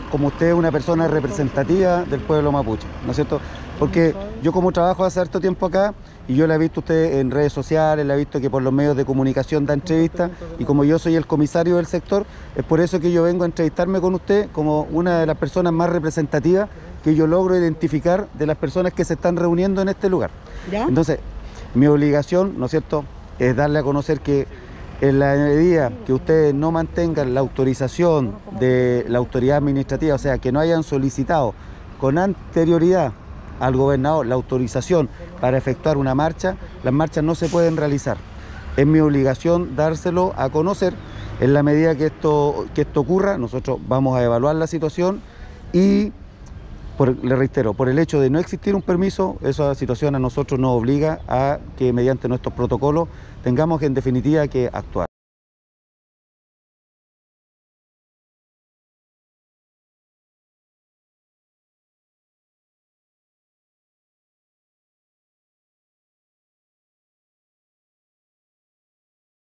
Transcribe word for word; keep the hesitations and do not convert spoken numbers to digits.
como usted es una persona representativa del pueblo mapuche, ¿no es cierto? Porque yo como trabajo hace harto tiempo acá y yo la he visto usted en redes sociales, la he visto que por los medios de comunicación da entrevistas y como yo soy el comisario del sector, es por eso que yo vengo a entrevistarme con usted como una de las personas más representativas que yo logro identificar de las personas que se están reuniendo en este lugar. ¿Ya? Entonces, mi obligación, ¿no es cierto?, es darle a conocer que en la medida que ustedes no mantengan la autorización de la autoridad administrativa, o sea, que no hayan solicitado con anterioridad al gobernador la autorización para efectuar una marcha, las marchas no se pueden realizar. Es mi obligación dárselo a conocer. En la medida que esto, que esto ocurra, nosotros vamos a evaluar la situación y, por, le reitero, por el hecho de no existir un permiso, esa situación a nosotros nos obliga a que mediante nuestros protocolos tengamos en definitiva que actuar.